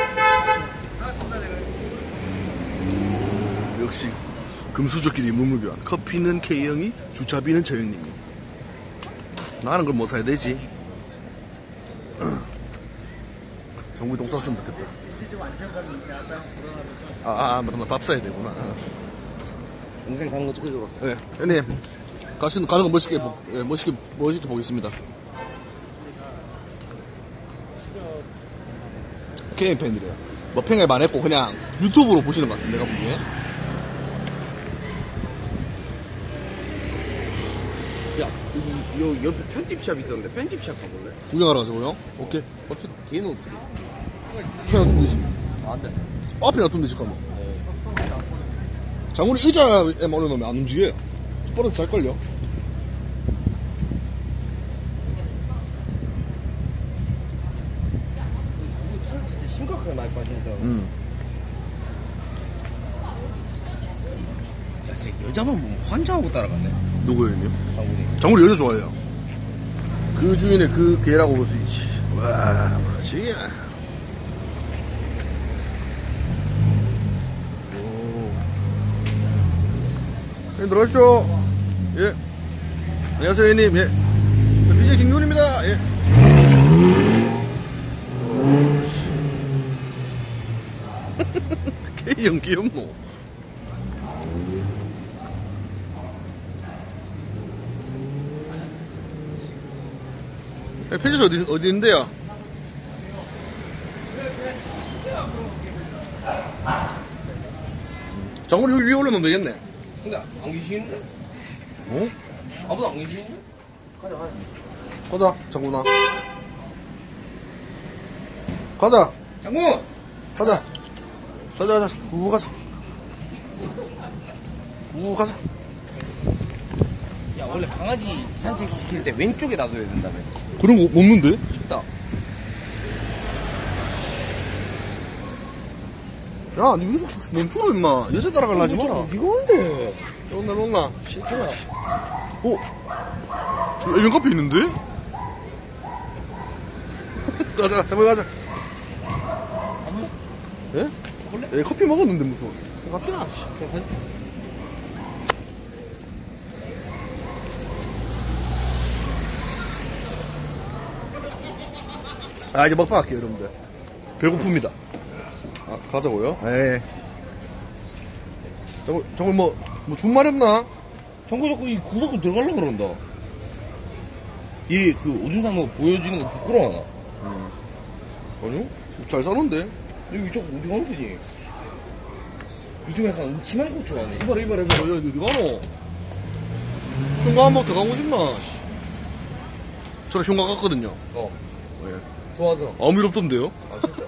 역시 금수저끼리 무무교환. 커피는 K형이, 주차비는 저형님이. 나는 걸 뭐 사야 되지? 정국이 똥 쌌으면 좋겠다. 아, 아, 맞다. 나 밥 사야 되구나. 인생 가는 거 찍어줘. 네, 형님. 가시는, 가는 거 멋있게, 보, 예, 멋있게, 멋있게 보겠습니다. K형 팬이래요. 뭐 팬을 안 했고, 그냥 유튜브로 보시는 것 같아, 내가 보기에. 야, 이, 요 옆에 편집샵 있던데 편집샵 가볼래? 구경하러 가자고요? 오케이. 갑시다. 걔는 어떻게? 차에 놔두면 되지. 아, 안 돼. 앞에 놔두면 되지, 가면. 장군이 의자에만 올려놓으면 안 움직여요. 뻘어서 잘걸요? 진짜 심각하게 많이 빠진다. 음. 야, 진짜 여자만 보면 환장하고 따라갔네. 누구예요, 형님? 장군이. 장군이 여자 좋아해요. 그 주인의 그 개라고 볼 수 있지. 와, 뭐지? 오. 형님, 들어가십시오. 예. 안녕하세요, 형님. 예. 비제이 김규훈입니다. 예. 오, 씨. K형 귀엽노. 편집소 어디, 어디 있는데요? 장군이 여기 위에 올려놓으면 되겠네. 근데 안 계시는데? 어? 아무도 안 계시는데? 가자, 가자. 가자, 장군아. 가자, 장군! 가자. 가자, 가자. 우 가자. 우 가자. 야, 원래 강아지 산책 시킬 때 왼쪽에 놔둬야 된다며. 그런 거 없는데? 있다. 야, 니 여기서 멈추러, 임마. 여자 따라갈라 하지 마라. 니가 온대. 놓나, 놓나. 싫구나. 어? 저 애견 카페 있는데? 가자, 잠깐 가자. 예? 예, 커피 먹었는데, 무슨. 갑시다. 그냥 가자. 아, 이제 먹방 할게요, 여러분들. 배고픕니다. 아, 가자고요? 예. 저거, 저거 뭐, 뭐, 준말 없나? 정구 자꾸 이 구석으로 들어가려고 그런다. 얘 그 오줌상어 보여주는 거 부끄러워하나? 아니요? 잘 사는데? 여기 이쪽 어디 가는 거지? 이쪽 약간 음침한 거 좋아하네. 이봐라, 이봐라, 야, 이봐라. 어디 가노? 흉가 한번 더 가고 싶나? 씨. 저는 흉가 갔거든요. 어, 예. 좋아하더라. 아무 일 없던데요? 아, 진짜?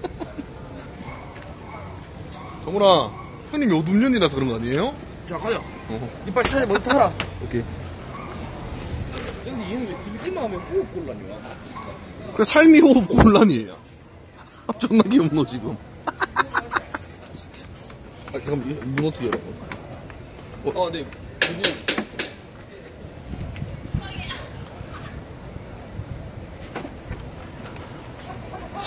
정훈아, 형님이 오둠년이라서 그런 거 아니에요? 자, 가자. 어. 이빨 차에 먼저 타라. 오케이. 근데 얘는 왜 들기만 하면 호흡 곤란이야? 그 삶이 호흡 곤란이에요. 존나 귀엽노, 지금. 아, 잠깐만, 이- 문 어떻게 열어? 어, 네. 여기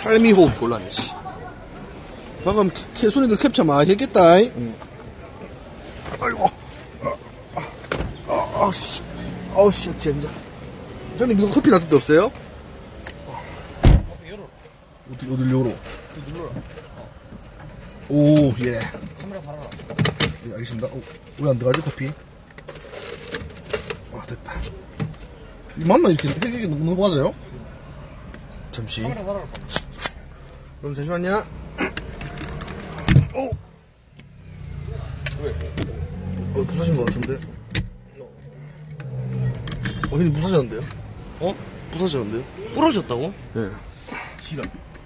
팔미호흡 곤란해, 씨. 방금 캐, 손님들 캡처 많이 했겠다, 이. 응. 아이고. 아, 아, 아, 씨. 아우, 씨, 진짜. 형님, 이거 커피 놔둘 데 없어요? 어디, 어딜 열어? 눌러라. 오, 예. 카메라 달아라. 예, 알겠습니다. 어, 왜 안 들어가지, 커피? 아, 됐다. 이 맞나, 이렇게, 이렇게 넣는 거 맞아요? 잠시. 카메라 달아라. 그럼 잠시만요. 오! 왜? 어, 부서진 것 같은데? 어, 형님 부서졌는데요? 어? 부서졌는데요? 부러졌다고? 네. 지랄.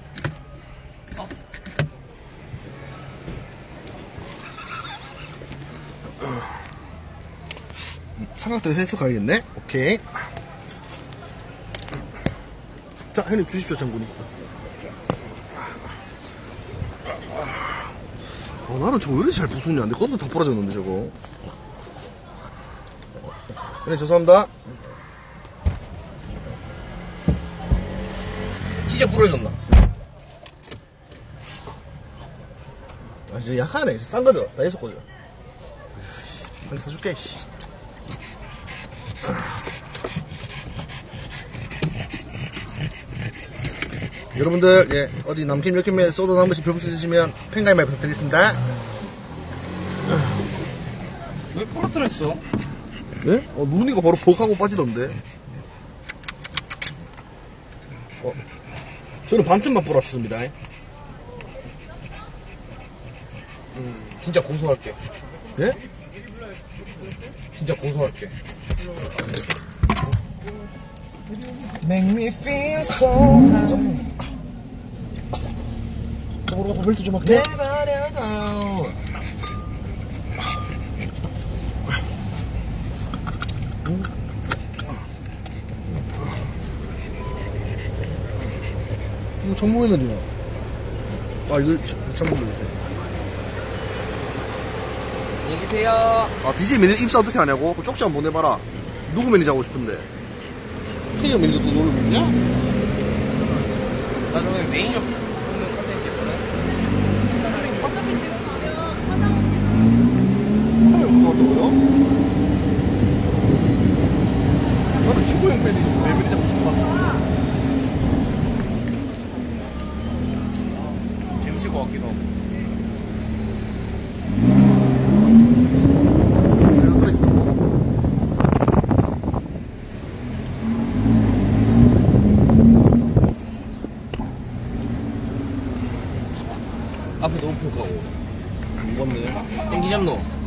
삼각대 해서 가야겠네? 오케이. 자, 형님 주십시오, 장군이. 어, 나는 저거 왜 이렇게 잘 부수냐? 내 것도 다 부러졌는데, 저거. 형님, 죄송합니다. 진짜 부러졌나? 아, 이제 약하네. 싼 거죠? 다 해서 거죠? 빨리 사줄게, 씨. 여러분들, 예, 어디 남김 역김에 소드 한 번씩 배불러 드시면 팬가입 많이 부탁드리겠습니다. 왜 부러뜨렸어? 네? 어, 누르니까 바로 벅하고 빠지던데. 어, 저는 반쯤만 뿌렸습니다. 음, 진짜 고소할게. 네? 진짜 고소할게. Make me feel so high. 저거로 가서 벨트 좀 할게. Never know. 이거 전문이들이야. 아, 이거 잠깐 보여주세요. 안녕히 계세요. 아, 비실 매니저 입사 어떻게 하냐고? 그 쪽지 한번 보내봐라. 누구 매니저 하고 싶은데? K형 매니저 또 놀고 있냐? 나는 왜 메인업 뽑는 컨텐츠 했거든? 어차피 지금 가면 사장 언니랑 사회 운동한다고요? 나는 친구형 매니저, 매니저 하고 싶어. 재밌을 것 같기도 하고. 그래서 떨어진다고? 앞에 너무 푹하고. 무겁네. 땡기 잡노.